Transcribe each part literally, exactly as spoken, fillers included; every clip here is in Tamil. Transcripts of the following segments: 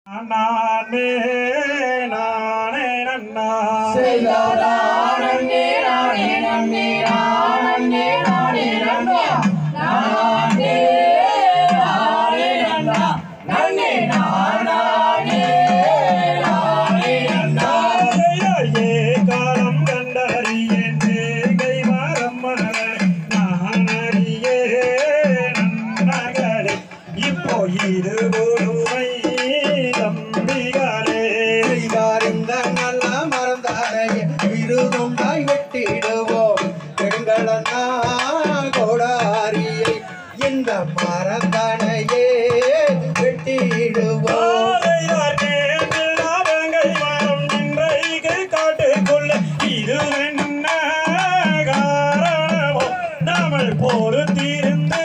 நானே நானே நன்னா செய்தாரா நன்னே நானே நன்னே நானே நானே நன்னா நானே நானே நன்னா நன்னே நானே நானே நன்னா ஏ காலம் கண்டறியேன் கை மரம்மனே நானறியே நன்னகளே இப்போ இது ஒருமை தம்பிகளே செய்தாரிந்த நல்ல மறந்தாரையே விருதுண்டாய் வெட்டிடுவோம் பெண்களன்னா கோடாரியை இந்த மரந்தனையே வெட்டிடுவோம் பொறுத்திருந்து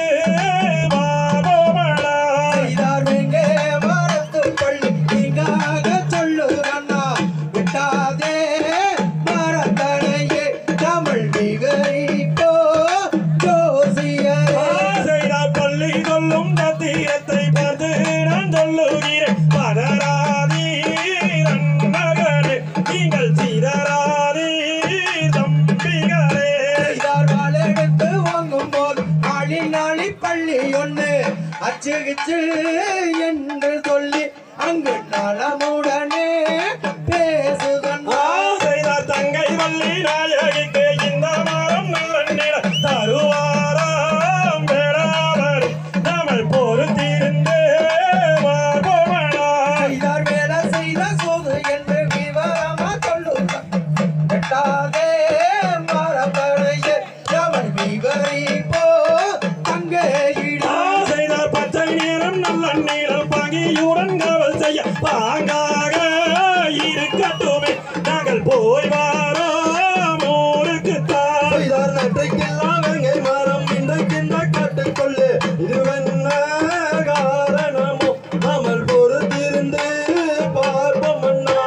செய்தார் வெங்கே மரத்து பள்ளி நீங்காக சொல்லுறன்னா விட்டாதே மரத்தனையே தமிழ் விவரிப்போ ஜோசியரே செய்தார் பள்ளி சொல்லும் தத்திரத்தை பார்த்து நான் சொல்லுகிறேன் பதராதீர் மகளே நீங்கள் சிதறாதீர் தம்பிகளே செய்தார் வாழெடுத்து வாங்கும் போது நாளி நாளி பள்ளி ஒண்ணு அச்சுகிச்சு என்று சொல்லி அங்கு நலமுடனே பேசுதன்னா செய்தார் தங்கை வள்ளி நாயகிக்கு இந்த மரம் நல்ல நில தருவாராம் வேளாவர் நம்மை பொறுத்திருந்து வாபமனா செய்தார் வேலை செய்த சோது என்று விவரமா சொல்லுதான் வெட்டாதே மரபனையே அவன் விவரிப்போ தங்கையிடம் செய்தார் பச்சை நீரம் நல்ல நீரம் பகியுடன் காவல் செய்ய பாங்காக இருக்கட்டுமே நாங்கள் போய் வாரோம் ஊருக்கு தான் செய்தார் நற்றைக்கெல்லாம் வெங்கை மரம் இன்றைக்கின்ற காட்டுக்கொள்ளு இதுவென்ன காரணமோ அமல் பொறுத்திருந்து பார்ப்போம் அண்ணா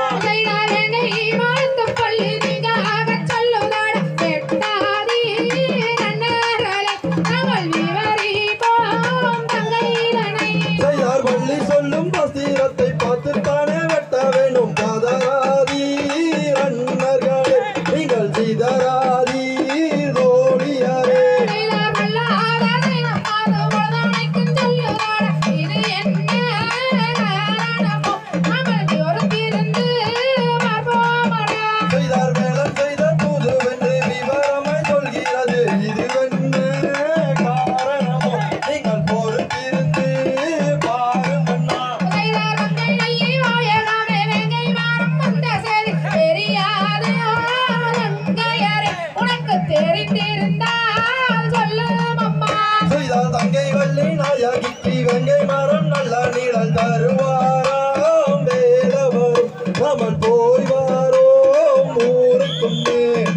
செய்தார் வள்ளி சொல்லும் பசீரத்தை பார்த்துத்தானே வெட்ட வேணும் பதராதீர் அண்ணர்களே நீங்கள் சிதறாதீர் தோழியாரே செய்தார் வேலம் செய்த புது வென்று விவரமாய் சொல்கிறது இதுவென்ன காரணமோ நீங்கள் பொறுத்திருந்து பாரும் அண்ணா செய்தார் தங்கை வள்ளி நாயகிக்கு வெங்கை மரம் நல்ல நீளம் தருவாராம் வேலவரும் நம்ம போய் வாரோம் ஊருக்குமே